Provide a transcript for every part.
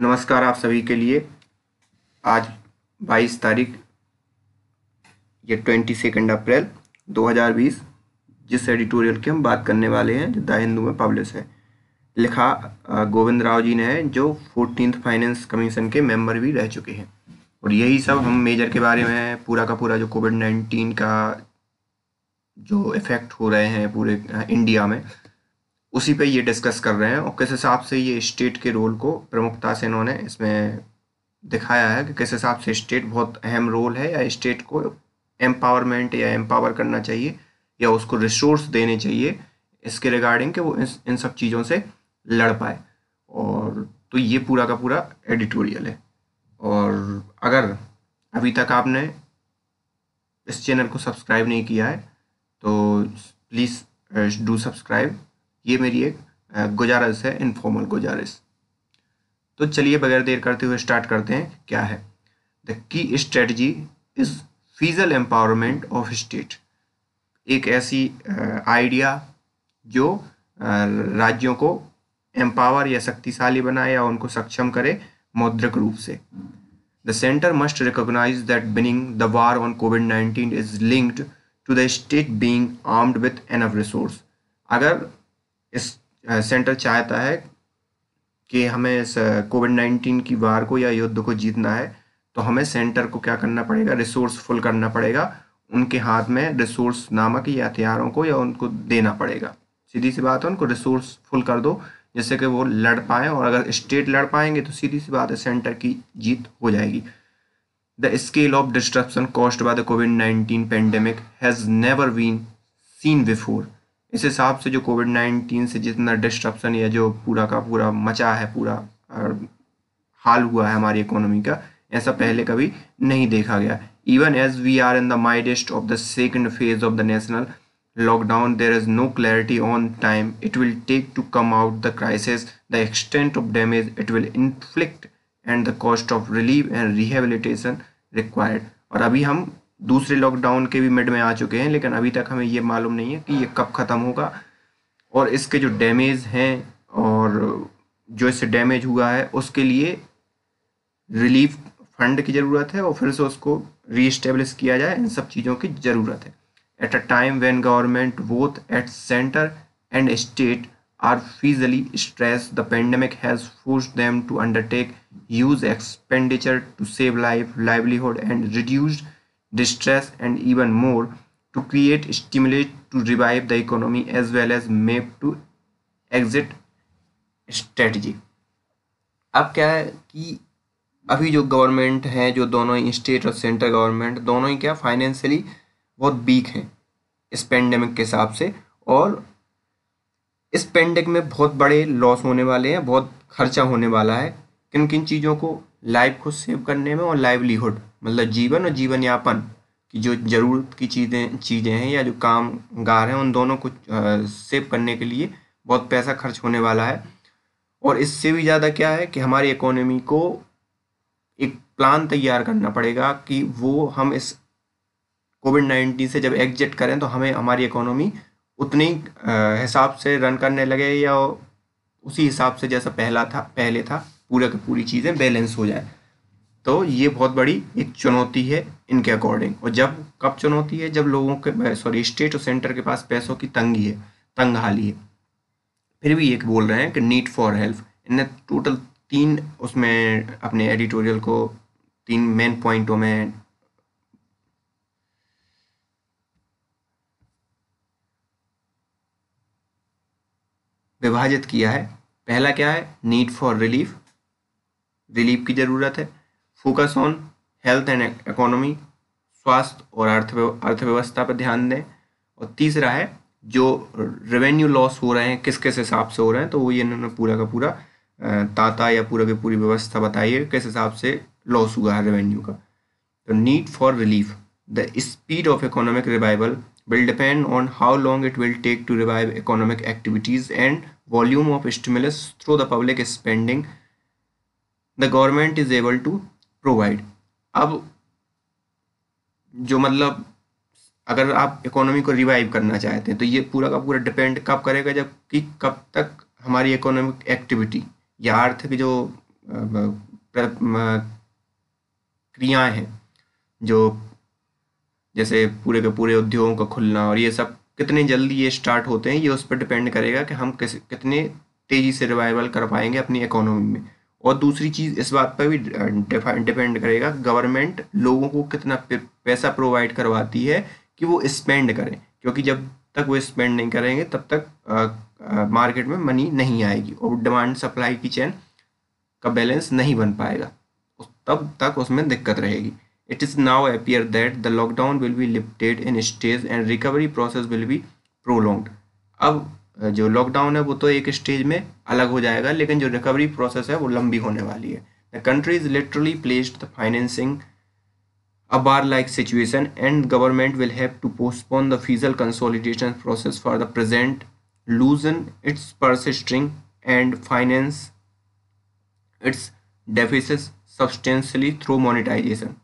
नमस्कार आप सभी के लिए। आज 22 तारीख ये 22 अप्रैल 2020 जिस एडिटोरियल की हम बात करने वाले हैं जो द हिंदू में पब्लिश है, लिखा गोविंद राव जी ने है, जो 14th फाइनेंस कमीशन के मेंबर भी रह चुके हैं। और यही सब हम मेजर के बारे में पूरा का पूरा जो कोविड-19 का जो इफेक्ट हो रहे हैं पूरे इंडिया में, उसी पे ये डिस्कस कर रहे हैं और किस हिसाब से ये स्टेट के रोल को प्रमुखता से इन्होंने इसमें दिखाया है कि किस हिसाब से स्टेट बहुत अहम रोल है, या स्टेट को एम्पावरमेंट या एम्पावर करना चाहिए या उसको रिसोर्स देने चाहिए इसके रिगार्डिंग कि वो इन सब चीज़ों से लड़ पाए। और तो ये पूरा का पूरा एडिटोरियल है। और अगर अभी तक आपने इस चैनल को सब्सक्राइब नहीं किया है तो प्लीज़ डू सब्सक्राइब। ये मेरी एक गुजारिश है, इनफॉर्मल गुजारिश। तो चलिए बगैर देर करते हुए स्टार्ट करते हैं। क्या है the key strategy is fiscal empowerment of state. एक ऐसी आइडिया जो राज्यों को एम्पावर या शक्तिशाली बनाए या उनको सक्षम करे मौद्रिक रूप से। The centre must recognise that winning the war on कोविड-19 is linked to the state being armed with enough resource. अगर इस सेंटर चाहता है कि हमें इस कोविड-19 की वार को या युद्ध को जीतना है, तो हमें सेंटर को क्या करना पड़ेगा, रिसोर्सफुल करना पड़ेगा। उनके हाथ में रिसोर्स नामक या हथियारों को या उनको देना पड़ेगा। सीधी सी बात है, उनको रिसोर्सफुल कर दो जिससे कि वो लड़ पाएँ। और अगर स्टेट लड़ पाएंगे तो सीधी सी बात है, सेंटर की जीत हो जाएगी। The scale of disruption caused by the कोविड-19 pandemic has never been seen before. इस हिसाब से जो कोविड-19 से जितना डिस्ट्रप्शन या जो पूरा का पूरा मचा है, पूरा हाल हुआ है हमारी इकोनॉमी का, ऐसा पहले कभी नहीं देखा गया। Even as we are in the midst of the second phase of the national lockdown, there is no clarity on time it will take to come out the crisis, the extent of damage it will inflict and the cost of relief and rehabilitation required. और अभी हम दूसरे lockdown के भी mid में आ चुके हैं, लेकिन अभी तक हमें ये मालूम नहीं है कि ये कब ख़त्म होगा और इसके जो डैमेज हैं और जो इससे डैमेज हुआ है उसके लिए रिलीफ फंड की ज़रूरत है और फिर से उसको रीएस्टेब्लिश किया जाए। इन सब चीज़ों की ज़रूरत है। At a time when government both at centre and state are feasibly stressed, the pandemic has forced them to undertake huge expenditure to save life, livelihood, and reduce distress, and even more to create stimulus to revive the economy as well as map to exit strategy। अब क्या है कि अभी जो government है, जो दोनों ही स्टेट और सेंट्रल गवर्नमेंट दोनों ही क्या फाइनेंशियली बहुत वीक हैं इस पेंडेमिक के हिसाब से। और इस पेंडेमिक में बहुत बड़े लॉस होने वाले हैं, बहुत खर्चा होने वाला है किन किन चीज़ों को, लाइफ को सेव करने में और लाइवलीहुड मतलब जीवन और जीवन यापन की जो ज़रूरत की चीज़ें हैं या जो कामगार हैं, उन दोनों को सेव करने के लिए बहुत पैसा खर्च होने वाला है। और इससे भी ज़्यादा क्या है कि हमारी इकोनॉमी को एक प्लान तैयार करना पड़ेगा कि वो हम इस कोविड-19 से जब एग्जिट करें तो हमें हमारी इकोनॉमी उतनी हिसाब से रन करने लगे या उसी हिसाब से जैसा पहले था पूरा की पूरी चीज़ें बैलेंस हो जाए। तो ये बहुत बड़ी एक चुनौती है इनके अकॉर्डिंग। और कब चुनौती है, जब लोगों के स्टेट और सेंटर के पास पैसों की तंगी है, तंगहाली है। फिर भी एक बोल रहे हैं कि नीड फॉर हेल्प। इन्हें टोटल 3 उसमें अपने एडिटोरियल को 3 मेन पॉइंटों में विभाजित किया है। पहला क्या है, नीड फॉर रिलीफ की ज़रूरत है। Focus on health and economy, स्वास्थ्य और अर्थव्यवस्था पर ध्यान दें। और तीसरा है जो रेवेन्यू लॉस हो रहे हैं किस किस हिसाब से हो रहे हैं, तो वो ये इन्होंने पूरा का पूरा ताता या पूरा की पूरी व्यवस्था बताई है किस हिसाब से लॉस हुआ है रेवेन्यू का। तो need for relief, the speed of economic revival will depend on how long it will take to revive economic activities and volume of stimulus through the public spending the government is able to provide। अब जो मतलब अगर आप economy को revive करना चाहते हैं तो ये पूरा का पूरा डिपेंड कब करेगा, जब कि कब तक हमारी इकोनॉमिक एक्टिविटी या आर्थिक जो क्रियाएं हैं, जो जैसे पूरे के पूरे उद्योगों का खुलना और ये सब कितने जल्दी ये स्टार्ट होते हैं, ये उस पर डिपेंड करेगा कि हम कितने तेज़ी से रिवाइवल कर पाएंगे अपनी इकोनॉमी में। और दूसरी चीज़ इस बात पर भी डिपेंड करेगा गवर्नमेंट लोगों को कितना पैसा प्रोवाइड करवाती है कि वो स्पेंड करें, क्योंकि जब तक वो स्पेंड नहीं करेंगे तब तक मार्केट में मनी नहीं आएगी और डिमांड सप्लाई की चेन का बैलेंस नहीं बन पाएगा, तब तक उसमें दिक्कत रहेगी। It is now appear that the lockdown will be lifted in stages and recovery process will be prolonged. अब जो लॉकडाउन है वो तो एक स्टेज में अलग हो जाएगा, लेकिन जो रिकवरी प्रोसेस है वो लंबी होने वाली है। The country is literally placed the financing a bar-like situation and government will have to postpone the fiscal consolidation process for the present, loosen its purse string and finance its deficits substantially through monetization.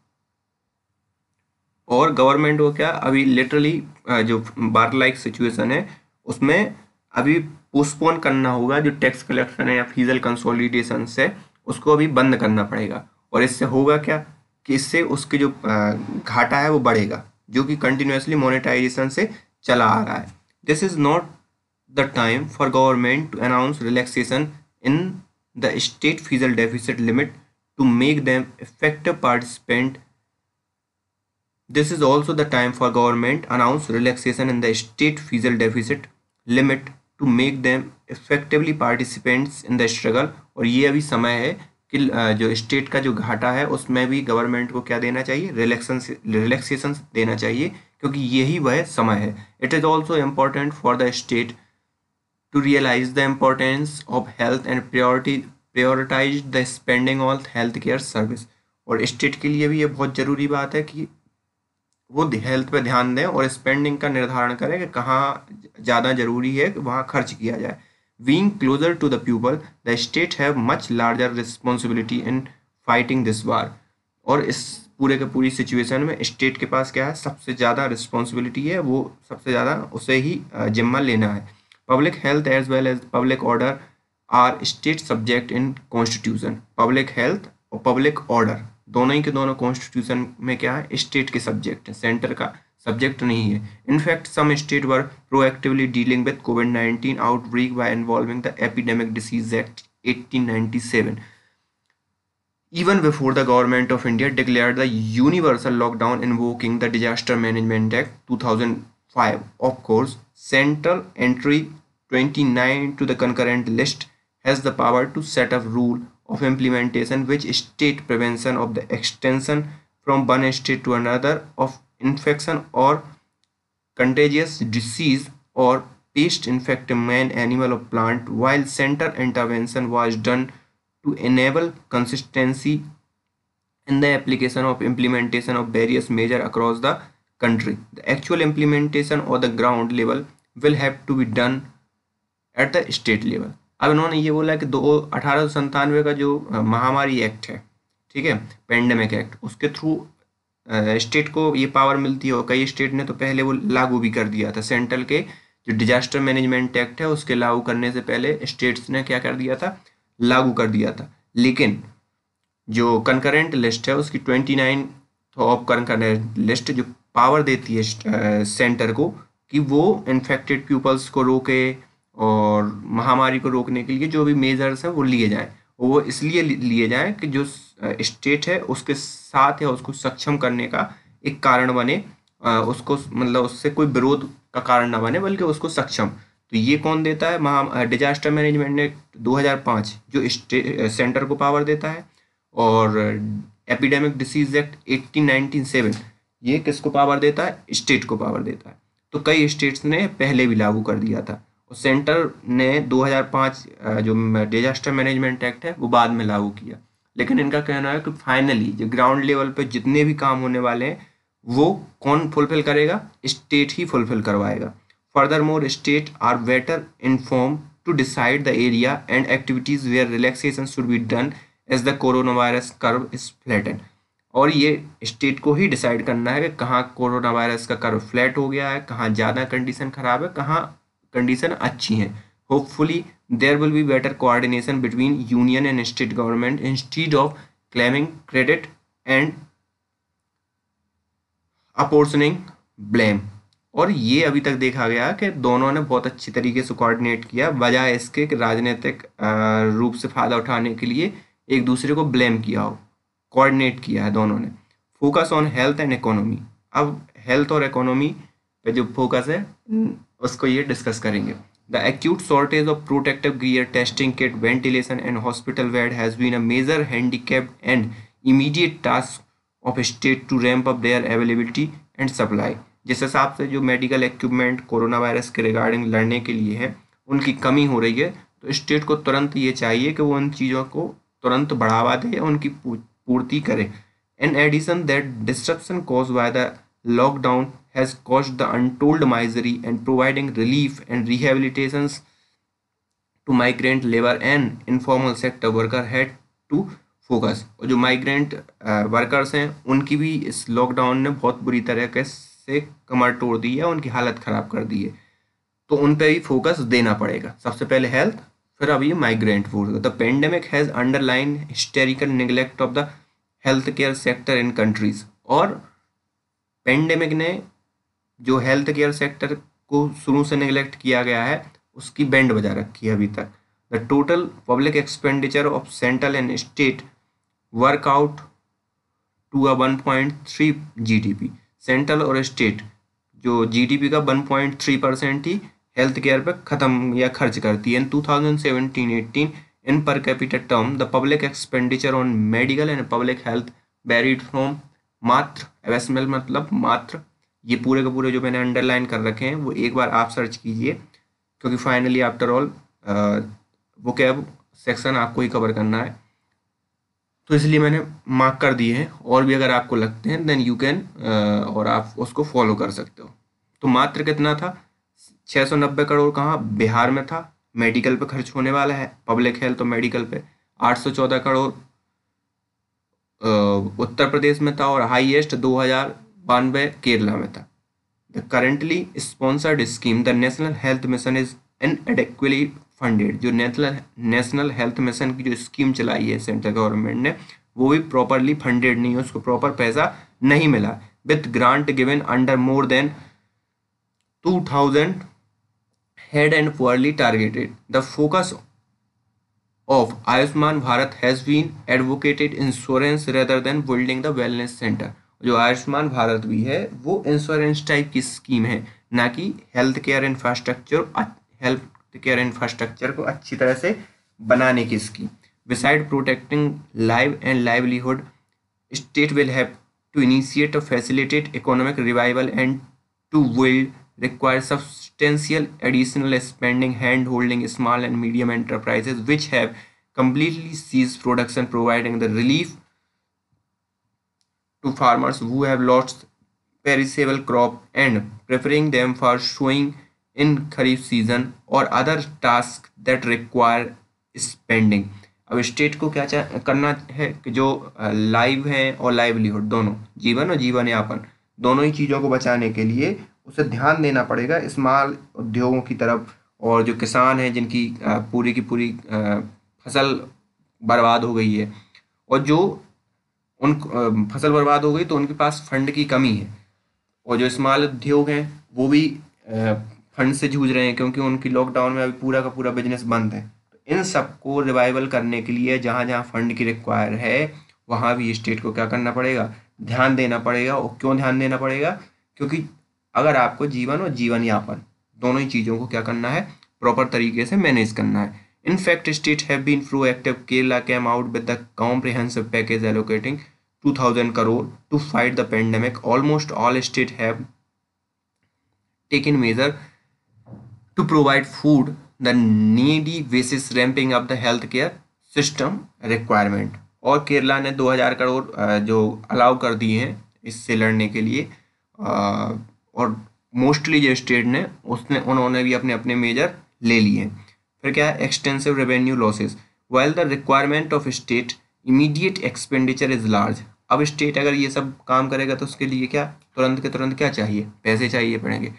और government को क्या अभी literally जो बार like situation है उसमें अभी postpone करना होगा, जो टैक्स कलेक्शन है या फिजिकल कंसोलिडेशन है उसको अभी बंद करना पड़ेगा। और इससे होगा क्या कि इससे उसके जो घाटा है वो बढ़ेगा, जो कि कंटिन्यूसली मोनेटाइजेशन से चला आ रहा है। This is not the time for government to announce relaxation in the state fiscal deficit limit to make them effective participant. This is also the time for government announce relaxation in the state fiscal deficit limit to make them effectively participants in the struggle. और ये अभी समय है कि जो state का जो घाटा है उसमें भी गवर्नमेंट को क्या देना चाहिए, रिलैक्सेशन देना चाहिए, क्योंकि यही वह समय है। It is also important for the state to realize the importance of health and prioritize the spending on healthcare service. और स्टेट के लिए भी ये बहुत ज़रूरी बात है कि वो हेल्थ पे ध्यान दें और स्पेंडिंग का निर्धारण करें कि कहाँ ज़्यादा ज़रूरी है कि वहाँ खर्च किया जाए। Being closer to the people, the state have much larger responsibility in fighting this war. और इस पूरे के पूरी सिचुएशन में स्टेट के पास क्या है, सबसे ज़्यादा रिस्पॉन्सिबिलिटी है, वो सबसे ज़्यादा उसे ही जिम्मा लेना है। Public health as well as public order are state subject in constitution. Public health और पब्लिक ऑर्डर दोनों ही के दोनों कॉन्स्टिट्यूशन में क्या है, स्टेट के सब्जेक्ट है, सेंटर का सब्जेक्ट नहीं है. In fact some state were proactively dealing with कोविड-19 outbreak by involving the epidemic disease act 1897 even before the government of India declared the universal lockdown invoking the Disaster Management Act 2005. Of course, Central Entry 29 to the concurrent list has the power to set up rule of implementation which state prevention of the extension from one state to another of infection or contagious disease or pest infected man, animal or plant, while central intervention was done to enable consistency in the application of implementation of various measures across the country. The actual implementation on the ground level will have to be done at the state level. अब इन्होंने ये बोला कि 1897 का जो महामारी act है, ठीक है, पेंडेमिक एक्ट, उसके थ्रू स्टेट को ये पावर मिलती है और कई स्टेट ने तो पहले वो लागू भी कर दिया था। सेंट्रल के जो डिजास्टर मैनेजमेंट एक्ट है उसके लागू करने से पहले स्टेट्स ने क्या कर दिया था, लागू कर दिया था। लेकिन जो कंकरेंट लिस्ट है उसकी 29 ऑफ कंकरेंट लिस्ट जो पावर देती है सेंटर को कि वो इन्फेक्टेड पीपल्स को रोके और महामारी को रोकने के लिए जो भी मेजर्स हैं वो लिए जाएं। वो इसलिए लिए जाएं कि जो स्टेट है उसके साथ या उसको सक्षम करने का एक कारण बने, उसको मतलब उससे कोई विरोध का कारण ना बने बल्कि उसको सक्षम। तो ये कौन देता है, डिजास्टर मैनेजमेंट एक्ट 2005 जो सेंटर को पावर देता है, और एपिडेमिक डिसीज एक्ट 1897 ये किसको पावर देता है, स्टेट को पावर देता है। तो कई स्टेट्स ने पहले भी लागू कर दिया था और सेंटर ने 2005 जो डिजास्टर मैनेजमेंट एक्ट है वो बाद में लागू किया। लेकिन इनका कहना है कि फाइनली जो ग्राउंड लेवल पे जितने भी काम होने वाले हैं वो कौन फुलफिल करेगा, स्टेट ही फुलफिल करवाएगा। Furthermore, states are better informed to decide the area and activities where relaxation should be done as the coronavirus curve is flattened. और ये स्टेट को ही डिसाइड करना है कि कहाँ कोरोना वायरस का कर्व फ्लैट हो गया है, कहाँ ज़्यादा कंडीशन खराब है, कहाँ कंडीशन अच्छी है। Hopefully, there will be better coordination between union and state government instead of claiming credit and apportioning blame. और ये अभी तक देखा गया कि दोनों ने बहुत अच्छी तरीके से कोऑर्डिनेट किया, बजाय इसके कि राजनीतिक रूप से फायदा उठाने के लिए एक दूसरे को ब्लेम किया हो। कोऑर्डिनेट किया है दोनों ने। Focus on health and economy. अब हेल्थ और इकोनॉमी पे जो फोकस है उसको ये डिस्कस करेंगे। The acute shortage of protective gear, testing kit, ventilation and hospital bed has been a major handicap and immediate task of state to ramp up their availability and supply। जिस हिसाब से जो medical equipment corona virus के regarding लड़ने के लिए है उनकी कमी हो रही है, तो स्टेट को तुरंत ये चाहिए कि वो उन चीज़ों को तुरंत बढ़ावा दे या उनकी पूर्ति करे। In addition, that disruption caused by the lockdown has caused the untold misery and providing relief and rehabilitations to migrant labor and informal sector worker had to focus। और जो माइग्रेंट वर्कर्स हैं उनकी भी इस लॉकडाउन ने बहुत बुरी तरीके से कमर तोड़ दी है, उनकी हालत ख़राब कर दी है, तो उन पे भी फोकस देना पड़ेगा। सबसे पहले हेल्थ, फिर अब ये migrant force. The pandemic has underline historical neglect of the health care sector in countries. और पेंडेमिक ने जो हेल्थ केयर सेक्टर को शुरू से निगलेक्ट किया गया है उसकी बैंड बजा रखी है अभी तक। The total public expenditure of central and state work out to a 1.3 GDP। Central और स्टेट जो GDP का 1.3% ही हेल्थ केयर पर ख़त्म या खर्च करती है। इन 2017-18 in per capita term, the public expenditure on medical and public health varied from मात्र, एवएसएमएल मतलब मात्र, ये पूरे के पूरे जो मैंने अंडरलाइन कर रखे हैं वो एक बार आप सर्च कीजिए, क्योंकि फाइनली आफ्टर ऑल वो कैब सेक्शन आपको ही कवर करना है, तो इसलिए मैंने मार्क कर दिए हैं। और भी अगर आपको लगते हैं देन यू कैन और आप उसको फॉलो कर सकते हो। तो मात्र कितना था? 690 करोड़ कहाँ? बिहार में था, मेडिकल पे खर्च होने वाला है, पब्लिक हेल्थ और मेडिकल पे। 814 करोड़ उत्तर प्रदेश में था और हाईएस्ट 2092 केरला में था। The currently sponsored scheme the national health mission is inadequately funded. जो नेशनल हेल्थ मिशन की जो स्कीम चलाई है सेंट्रल गवर्नमेंट ने वो भी प्रॉपरली फंडेड नहीं है, उसको प्रॉपर पैसा नहीं मिला। With grant given under more than 2000 head and poorly targeted. The focus of Ayushman Bharat has been advocated insurance rather than building the wellness center। जो आयुष्मान भारत भी है वो इंश्योरेंस टाइप की स्कीम है, ना कि हेल्थ केयर इंफ्रास्ट्रक्चर को अच्छी तरह से बनाने की scheme. Beside protecting life and livelihood, state will have to initiate or facilitate economic revival and to build require substantial additional spending hand-holding small and medium enterprises which have completely ceased production, providing the relief to farmers who have lost perishable crop and preparing them for sowing in kharif season or other tasks that require spending। अब state को क्या करना है कि जो live है और livelihood दोनों, जीवन और जीवन यापन दोनों ही चीज़ों को बचाने के लिए उसे ध्यान देना पड़ेगा स्मॉल उद्योगों की तरफ। और जो किसान हैं जिनकी पूरी की पूरी फसल बर्बाद हो गई है और जो उन फसल बर्बाद हो गई तो उनके पास फंड की कमी है, और जो स्मॉल उद्योग हैं वो भी फंड से जूझ रहे हैं क्योंकि उनकी लॉकडाउन में अभी पूरा का पूरा बिजनेस बंद है। तो इन सबको रिवाइवल करने के लिए जहाँ जहाँ फंड की रिक्वायर है वहाँ भी स्टेट को क्या करना पड़ेगा? ध्यान देना पड़ेगा। और क्यों ध्यान देना पड़ेगा? क्योंकि अगर आपको जीवन और जीवन यापन दोनों ही चीज़ों को क्या करना है? प्रॉपर तरीके से मैनेज करना है। In fact, states have been proactive. Kerala came out with the comprehensive package allocating 2,000 crore to fight the pandemic. Almost all states have taken measures to provide food the needy basis, ramping up the healthcare system requirement। और केरला ने 2,000 करोड़ जो allow कर दिए हैं इससे लड़ने के लिए, और मोस्टली जो स्टेट ने उन्होंने भी अपने अपने मेजर ले लिए हैं। फिर क्या है? Extensive revenue losses while the requirement of state immediate expenditure is large. अब स्टेट अगर ये सब काम करेगा तो उसके लिए क्या तुरंत के तुरंत क्या चाहिए? पैसे चाहिए पड़ेंगे।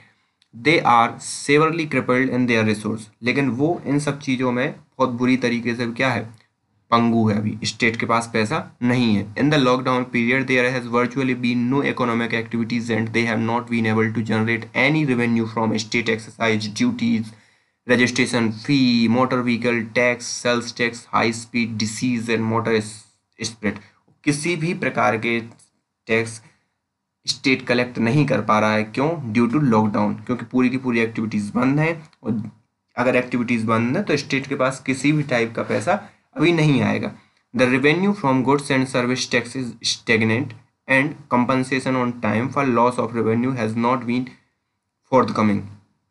They are severely crippled in their resource, लेकिन वो इन सब चीज़ों में बहुत बुरी तरीके से क्या है, पंगु है। अभी स्टेट के पास पैसा नहीं है। In the lockdown period there has virtually been no economic activities and they have not been able to generate any revenue from state excise duties, registration fee, motor vehicle tax, sales tax, high speed disease and motor spread. किसी भी प्रकार के tax state collect नहीं कर पा रहा है। क्यों? ड्यू टू लॉकडाउन, क्योंकि पूरी की पूरी एक्टिविटीज़ बंद हैं, और अगर एक्टिविटीज़ बंद है तो स्टेट के पास किसी भी टाइप का पैसा अभी नहीं आएगा। The revenue from goods and service tax is stagnant and compensation on time for loss of revenue has not been forthcoming.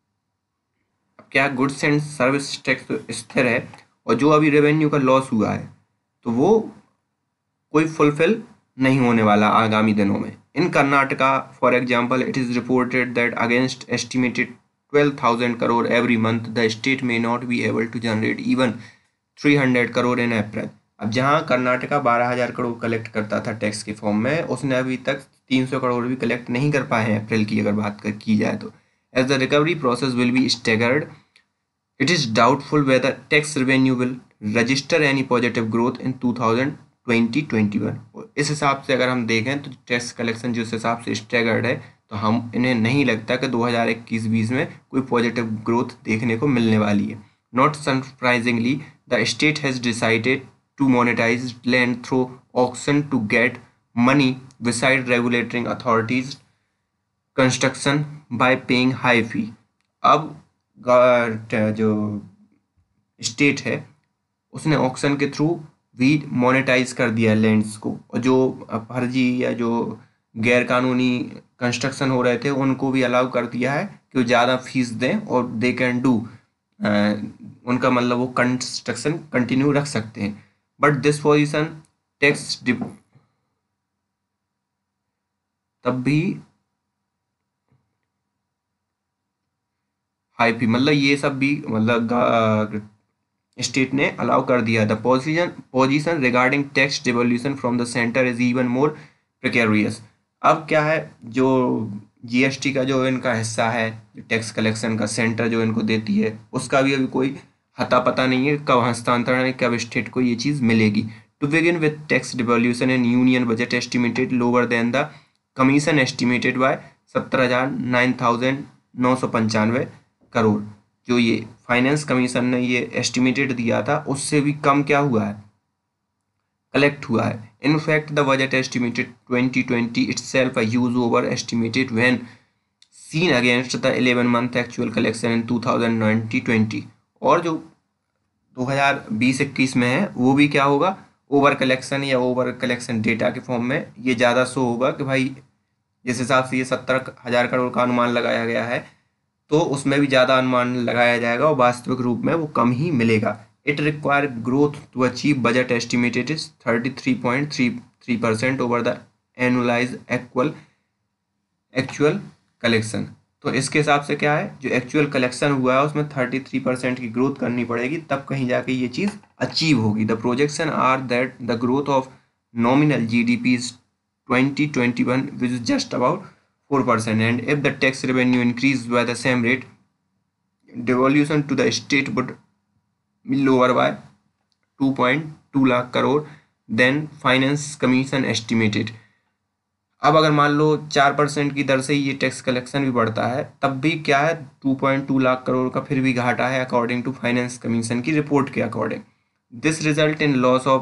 अब क्या, गुड्स एंड सर्विस टैक्स तो स्थिर है, और जो अभी रेवेन्यू का लॉस हुआ है तो वो कोई फुलफिल नहीं होने वाला आगामी दिनों में। In Karnataka for example it is reported that against estimated 12,000 crore every month the state may not be able to generate even 300 crore in April. अब जहाँ कर्नाटका 12,000 करोड़ कलेक्ट करता था टैक्स के फॉर्म में, उसने अभी तक 300 करोड़ भी कलेक्ट नहीं कर पाए हैं अप्रैल की अगर बात की जाए तो। As the recovery process will be staggered it is doubtful whether tax revenue will register any positive growth in 2020-21। इस हिसाब से अगर हम देखें तो टैक्स कलेक्शन जिस हिसाब से स्टेगर्ड है, तो हम इन्हें नहीं लगता कि 2021-20 में कोई पॉजिटिव ग्रोथ देखने को मिलने वाली है। Not surprisingly the state has decided to monetise land through auction to get money beside regulating authorities construction by paying high fee. अब जो स्टेट है उसने ऑक्शन के थ्रू भी मोनेटाइज कर दिया लैंड्स को, और जो फर्जी या जो गैर कानूनी कंस्ट्रक्शन हो रहे थे उनको भी अलाउ कर दिया है कि वो ज़्यादा फीस दें और दे कैन डू, उनका मतलब वो कंस्ट्रक्शन कंटिन्यू रख सकते हैं। बट दिस पोजिशन टैक्स तब भी हाई फी, मतलब ये सब भी मतलब स्टेट ने अलाउ कर दिया। The position regarding tax devolution from the centre is even more precarious. अब क्या है, जो जीएसटी का जो इनका हिस्सा है, टैक्स कलेक्शन का सेंटर जो इनको देती है, उसका भी अभी कोई हता पता नहीं है कब हस्तांतरण है, कब स्टेट को ये चीज़ मिलेगी। To begin with tax devolution in union budget estimated lower than the commission estimated by 17,995 crore. जो ये फाइनेंस कमीशन ने ये एस्टिमेटेड दिया था उससे भी कम क्या हुआ है, कलेक्ट हुआ है। In fact, the budget estimated 2020 itself a huge overestimated when seen against the 11-month actual collection in 2019-20। और जो 2020-21 में है वो भी क्या होगा, ओवर कलेक्शन या ओवर कलेक्शन डेटा के फॉर्म में ये ज़्यादा शो होगा कि भाई जिस हिसाब से ये 70,000 करोड़ का अनुमान लगाया गया है तो उसमें भी ज़्यादा अनुमान लगाया जाएगा और वास्तविक रूप में वो कम ही मिलेगा। It requires growth to achieve budget estimated is 33.33% over the annualized actual collection। तो इसके हिसाब से क्या है, जो एक्चुअल कलेक्शन हुआ है उसमें 33% की ग्रोथ करनी पड़ेगी, तब कहीं जाके ये चीज़ अचीव होगी। The projection are that the growth of nominal GDP is 2021 which is just about 4%, and if the tax revenue increased by the same rate, devolution to the state would lower by 2.2 lakh crore than finance commission estimated. अब अगर मान लो 4% की दर से ये tax collection भी बढ़ता है तब भी क्या है, 2.2 लाख करोड़ का फिर भी घाटा है अकॉर्डिंग टू फाइनेंस कमीशन की रिपोर्ट के according. This result in loss of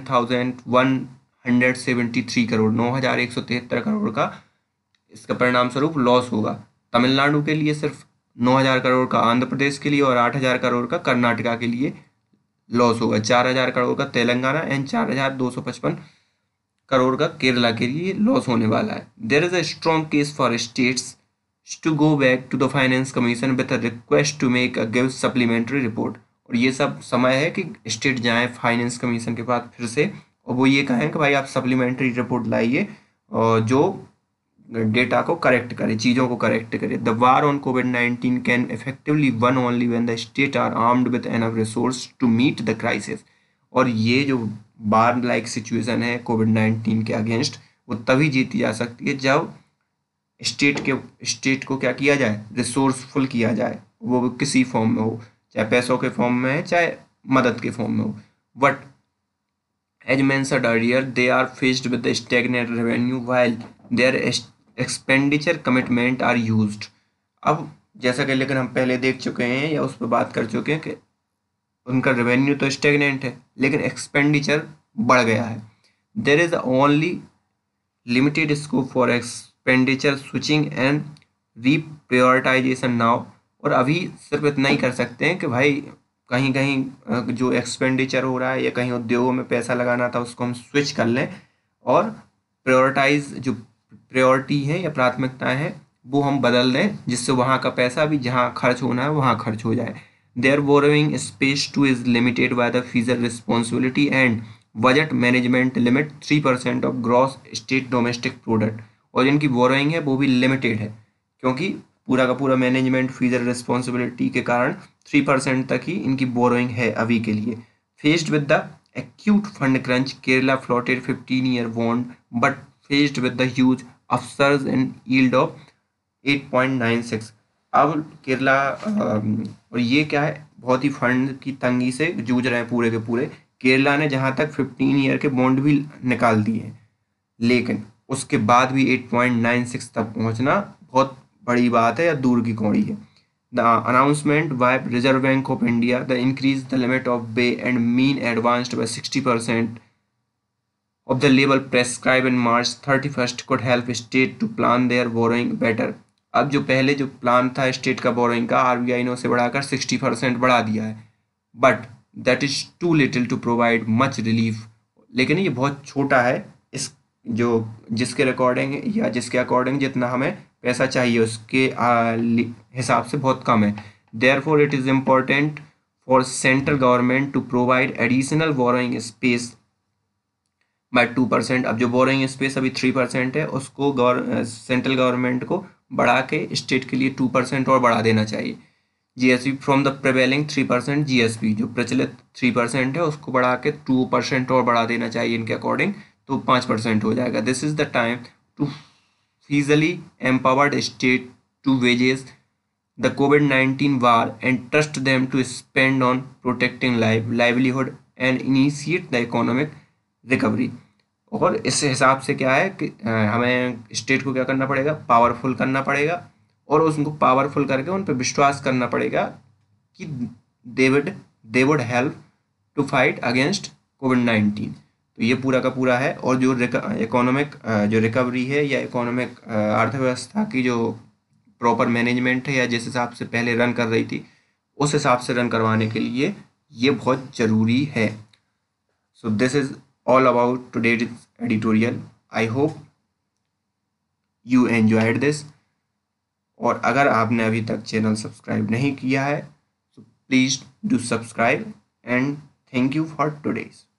9,173 crore, 9,173 crore का इसका परिणाम स्वरूप लॉस होगा। तमिलनाडु के लिए सिर्फ 9,000 करोड़ का, आंध्र प्रदेश के लिए और 8,000 करोड़ का कर्नाटका के लिए लॉस होगा, 4,000 करोड़ का तेलंगाना एंड 4,255 करोड़ का केरला के लिए लॉस होने वाला है। There is a strong case for states to go back to the finance commission with a request to make a give supplementary report. और ये सब समय है कि स्टेट जाएँ फाइनेंस कमीशन के पास फिर से और वो ये कहें कि भाई आप सप्लीमेंट्री रिपोर्ट लाइए और जो डेटा को करेक्ट करे, चीज़ों को करेक्ट करे। The war on COVID-19 can effectively won only when the state are armed with enough resource to meet the crisis. और ये जो बार लाइक सिचुएशन है COVID-19 के अगेंस्ट, वो तभी जीती जा सकती है जब स्टेट को क्या किया जाए, रिसोर्सफुल किया जाए, वो किसी फॉर्म में हो, चाहे पैसों के फॉर्म में है चाहे मदद के फॉर्म में हो. But as mentioned earlier, they are faced with the stagnant revenue while their expenditure commitment are used. अब जैसा कि लेकिन हम पहले देख चुके हैं या उस पर बात कर चुके हैं कि उनका रेवेन्यू तो स्टेगनेंट है लेकिन एक्सपेंडिचर बढ़ गया है. There is only limited scope for expenditure switching and reprioritisation now. और अभी सिर्फ इतना ही कर सकते हैं कि भाई कहीं कहीं जो एक्सपेंडिचर हो रहा है या कहीं उद्योगों में पैसा लगाना था उसको हम स्विच कर लें और प्रायोरिटाइज जो प्रायोरिटी है या प्राथमिकताएं हैं वो हम बदल दें जिससे वहाँ का पैसा भी जहाँ खर्च होना है वहाँ खर्च हो जाए. Their borrowing space too is limited by the fiscal responsibility and budget management limit 3% of gross state domestic product. और जिनकी बोरोइंग है वो भी लिमिटेड है क्योंकि पूरा का पूरा मैनेजमेंट फिजल रिस्पॉन्सिबिलिटी के कारण 3% तक ही इनकी बोरोइंग है अभी के लिए. Faced with the acute fund crunch, Kerala floated 15-year bond but faced with the huge upsurge in yield of 8.96. अब केरला और ये क्या है बहुत ही फंड की तंगी से जूझ रहे हैं पूरे के पूरे. केरला ने जहां तक 15 ईयर के बॉन्ड भी निकाल दिए हैं लेकिन उसके बाद भी 8.96 तक पहुंचना बहुत बड़ी बात है या दूर की कौड़ी है. The announcement by Reserve Bank of India the increase the limit of ways and mean advanced by 60% of the level prescribed in March 31st could help state to plan their borrowing better. अब जो पहले जो plan था state का borrowing का RBI ने उसे बढ़ाकर 60% बढ़ा दिया है but that is too little to provide much relief. लेकिन ये बहुत छोटा है इस जो जिसके रिकॉर्डिंग या जिसके अकॉर्डिंग जितना हमें पैसा चाहिए उसके हिसाब से बहुत कम है. Therefore it is important for central government to provide additional borrowing space by 2%. अब जो बोरोइंग स्पेस अभी 3% है उसको सेंट्रल गवर्नमेंट को बढ़ा के स्टेट के लिए 2% और बढ़ा देना चाहिए. GSP from the prevailing 3%, GSP जो प्रचलित 3% है उसको बढ़ा के 2% और बढ़ा देना चाहिए इनके अकॉर्डिंग तो 5% हो जाएगा. This is the time to fiscally empowered state to wages the कोविड-19 war and trust them to spend on protecting livelihood and initiate the economic recovery. और इस हिसाब से क्या है कि हमें स्टेट को क्या करना पड़ेगा, पावरफुल करना पड़ेगा और उनको पावरफुल करके उन पर विश्वास करना पड़ेगा कि they would help to fight against कोविड-19. तो ये पूरा का पूरा है. और जो इकोनॉमिक जो रिकवरी है या इकोनॉमिक अर्थव्यवस्था की जो प्रॉपर मैनेजमेंट है या जिस हिसाब से पहले रन कर रही थी उस हिसाब से रन करवाने के लिए ये बहुत ज़रूरी है. So this is all about today's editorial. I hope you enjoyed this. और अगर आपने अभी तक चैनल सब्सक्राइब नहीं किया है तो please do subscribe and thank you for today's.